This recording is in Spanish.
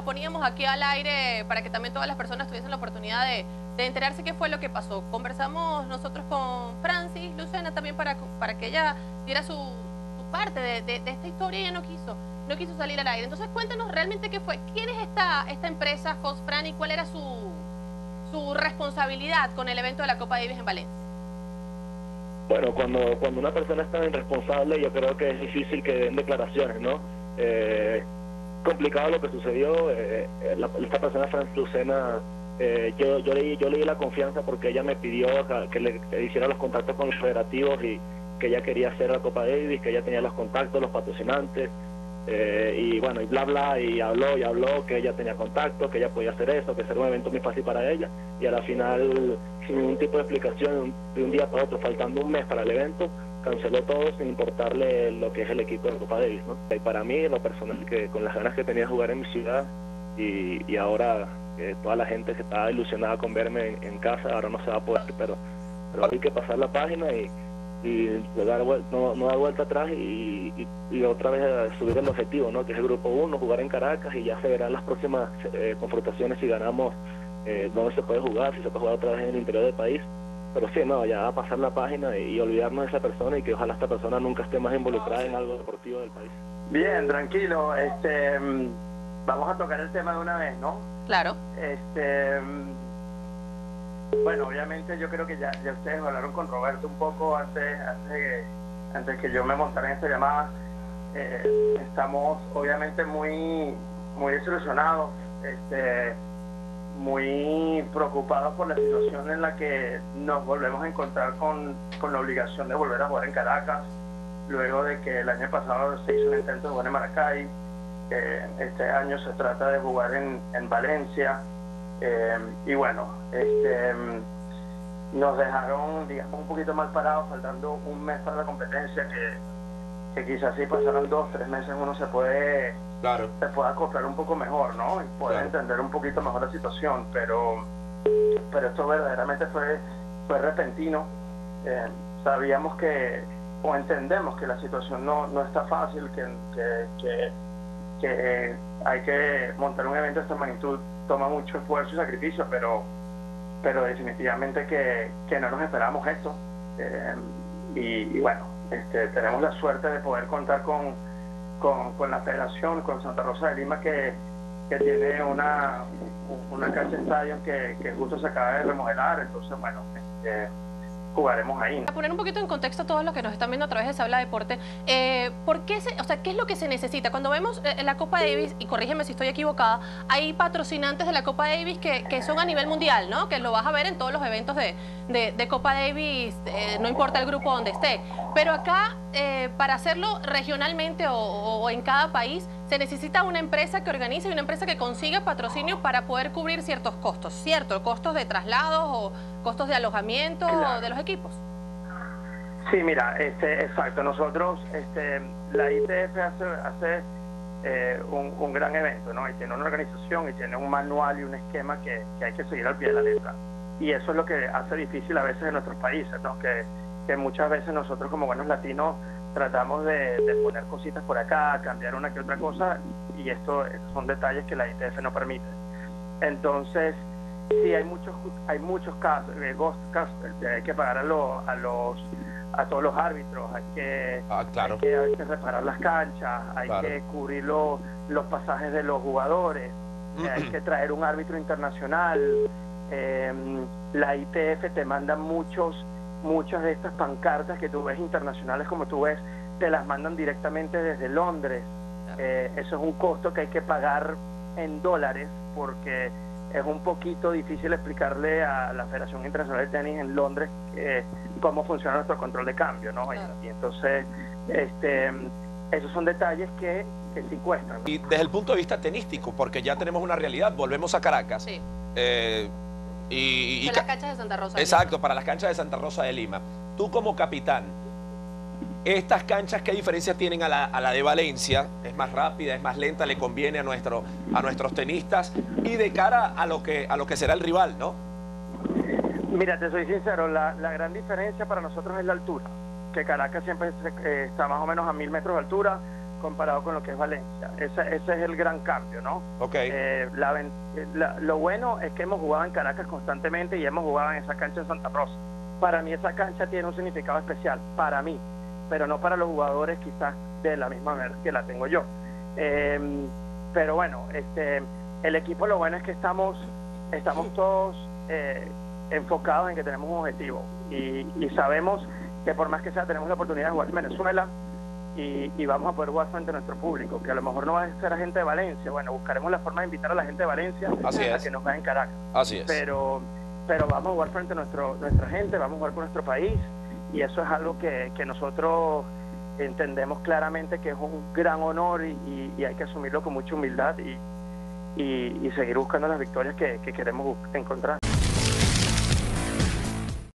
los poníamos aquí al aire para que también todas las personas tuviesen la oportunidad de enterarse qué fue lo que pasó. Conversamos nosotros con Francis, Lucena también para que ella diera su parte de esta historia y ella no quiso salir al aire. Entonces cuéntanos realmente qué fue. ¿Quién es esta empresa Fosfran y cuál era su responsabilidad con el evento de la Copa Davis en Valencia? Bueno, cuando una persona es tan irresponsable, yo creo que es difícil que den declaraciones, ¿no? Complicado lo que sucedió. Esta persona, Francis Lucena, yo le di la confianza porque ella me pidió que le hiciera los contactos con los federativos y que ella quería hacer la Copa Davis, que ella tenía los contactos, los patrocinantes, y bueno, y bla bla, y habló que ella tenía contactos, que ella podía hacer eso, que era un evento muy fácil para ella, y a la final, sin ningún tipo de explicación, de un día para otro, faltando un mes para el evento, canceló todo sin importarle lo que es el equipo de la Copa Davis, ¿no? Y para mí, lo personal, que con las ganas que tenía de jugar en mi ciudad, y ahora toda la gente que estaba ilusionada con verme en casa, ahora no se va a poder, pero hay que pasar la página y no dar vuelta atrás y otra vez subir el objetivo, ¿no? Que es el grupo 1, jugar en Caracas, y ya se verán las próximas confrontaciones si ganamos, dónde se puede jugar, si se puede jugar otra vez en el interior del país. Pero sí, no, ya a pasar la página y olvidarnos de esa persona y que ojalá esta persona nunca esté más involucrada en algo deportivo del país. Bien, tranquilo, vamos a tocar el tema de una vez, ¿no? Claro. Bueno, obviamente yo creo que ya ustedes hablaron con Roberto un poco antes que yo me montara en esta llamada. Estamos obviamente muy desilusionados, muy preocupados por la situación en la que nos volvemos a encontrar con la obligación de volver a jugar en Caracas, luego de que el año pasado se hizo un intento de jugar en Maracay. Este año se trata de jugar en Valencia. Y bueno, nos dejaron, digamos, un poquito mal parados, faltando un mes para la competencia, que quizás si pasaran 2 o 3 meses uno se puede acoplar un poco mejor, ¿no? Y poder entender un poquito mejor la situación, pero esto verdaderamente fue repentino. Sabíamos o entendemos que la situación no está fácil, que hay que montar un evento de esta magnitud, toma mucho esfuerzo y sacrificio, pero definitivamente que no nos esperábamos esto, y bueno, tenemos la suerte de poder contar con la federación, con Santa Rosa de Lima, que tiene una cancha de estadio que justo se acaba de remodelar. Entonces bueno, jugaremos ahí. Para poner un poquito en contexto a todos los que nos están viendo a través de Se Habla Deporte, ¿por qué ¿qué es lo que se necesita? Cuando vemos la Copa Davis, y corrígeme si estoy equivocada, hay patrocinantes de la Copa Davis que son a nivel mundial, ¿no? Que lo vas a ver en todos los eventos de Copa Davis, no importa el grupo donde esté. Pero acá, para hacerlo regionalmente o en cada país, se necesita una empresa que organice y una empresa que consiga patrocinio para poder cubrir ciertos costos, ¿cierto? Costos de traslados o costos de alojamiento de los equipos. Sí, mira, exacto. Nosotros, la ITF hace un gran evento, ¿no? Y tiene una organización y tiene un manual y un esquema que hay que seguir al pie de la letra. Y eso es lo que hace difícil a veces en nuestros países, ¿no? Que muchas veces nosotros como buenos latinos tratamos de poner cositas por acá, cambiar una que otra cosa, y estos son detalles que la ITF no permite. Entonces, sí, hay muchos casos, hay que pagar a todos los árbitros, hay que reparar las canchas, hay que cubrir los pasajes de los jugadores, hay que traer un árbitro internacional. La ITF te manda muchas de estas pancartas que tú ves internacionales, como tú ves, te las mandan directamente desde Londres. Eso es un costo que hay que pagar en dólares, porque es un poquito difícil explicarle a la Federación Internacional de Tenis en Londres cómo funciona nuestro control de cambio, ¿no? Claro. Y entonces, esos son detalles que sí cuestan, ¿no? Y desde el punto de vista tenístico, porque ya tenemos una realidad, volvemos a Caracas. Sí. Y las canchas de Santa Rosa de Exacto, Lima. para las canchas de Santa Rosa de Lima. Tú como capitán, ¿estas canchas qué diferencia tienen a la de Valencia? ¿Es más rápida, es más lenta, le conviene a nuestros tenistas? Y de cara a lo que será el rival, ¿no? Mira, te soy sincero, la gran diferencia para nosotros es la altura. Que Caracas siempre está más o menos a 1000 metros de altura, comparado con lo que es Valencia. Ese es el gran cambio, ¿no? Ok. Lo bueno es que hemos jugado en Caracas constantemente y hemos jugado en esa cancha en Santa Rosa. Para mí esa cancha tiene un significado especial, para mí, pero no para los jugadores quizás de la misma manera que la tengo yo. Pero bueno, el equipo, lo bueno es que estamos todos enfocados en que tenemos un objetivo y sabemos que por más que sea tenemos la oportunidad de jugar en Venezuela y vamos a poder jugar frente a nuestro público, que a lo mejor no va a ser la gente de Valencia. Bueno, buscaremos la forma de invitar a la gente de Valencia a que nos vea en Caracas. Así es. Pero vamos a jugar frente a nuestra gente, vamos a jugar con nuestro país, y eso es algo que nosotros entendemos claramente que es un gran honor y hay que asumirlo con mucha humildad y seguir buscando las victorias que queremos encontrar.